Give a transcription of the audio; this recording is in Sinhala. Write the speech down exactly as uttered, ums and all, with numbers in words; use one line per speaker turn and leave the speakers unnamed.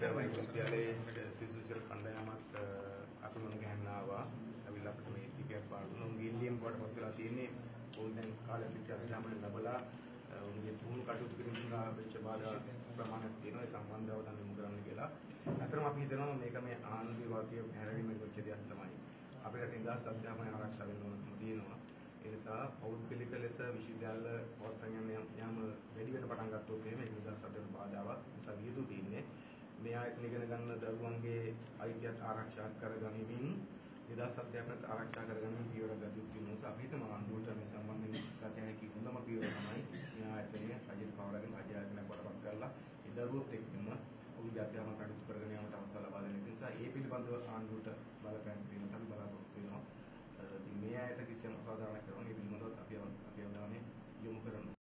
විද්‍යාලයේ සිසු සිර කණ්ඩායමක් අපි මොන ගහන්න ආවා. අවිලා අපිට මේ ටිකට් පාඩුන උන්ගින්දියම් වලට වෙලා තියෙන්නේ ඕන් දැන් කාලෙ තිස්සේ අධ්‍යාපනය ලැබලා උන්ගේ පුහුණු කටයුතු කිරීමලා වෙච්ච බාධා ප්‍රමාණයක් තියෙනවා. ඒ සම්බන්ධව දැන් යොමු කරන්න කියලා. අතරම අපි හිතනවා මේක මේ ආනන්ද විවාදයේ හැරවීමේ වෙච්ච දෙයක් තමයි. අපේ රටේ නිදහස් අධ්‍යාපනය ආරක්ෂා වෙන්න ඕනකම තියෙනවා. ඒ නිසා පෞද්ගලික ලෙස විශ්වවිද්‍යාල පවත්වාගෙන යාම වැඩි වෙන පටන් ගත්තොත් එහෙම ඒක නිදහස් අධ්‍යාපන බාධාවක් නිසා වියදු තියෙන්නේ. මේ ආයතන ඉගෙන ගන්න දරුවන්ගේ අයිතියත් ආරක්ෂා කරගනිමින් නිදහස් අධ්‍යාපනයත් ආරක්ෂා කරගන්න පියවර ගත යුතු නිසා අපි හිතමු ආණ්ඩුවට මේ සම්බන්ධයෙන් ගත හැකි හොඳම පියවර තමයි මේ ආයතනය රජයට පවරගෙන රජ ආයතනයක් බවට පත් කරලා ඒ දරුවොත් එක්කම ඔවුන්ගේ අධ්‍යාපන කටයුතු කරගෙන යාමට අවස්ථාව ලබා දෙන නිසා ඒ පිළිබඳව ආණ්ඩුවට බලපෑම් කිරීමට අපි බලාපොරොත්තු වෙනවා. ඉතින් මේ ආයත කිසියම් අසාධාරණ කරන මේ පිළිබඳව අපි අපි අවධානය යොමු කරනවා.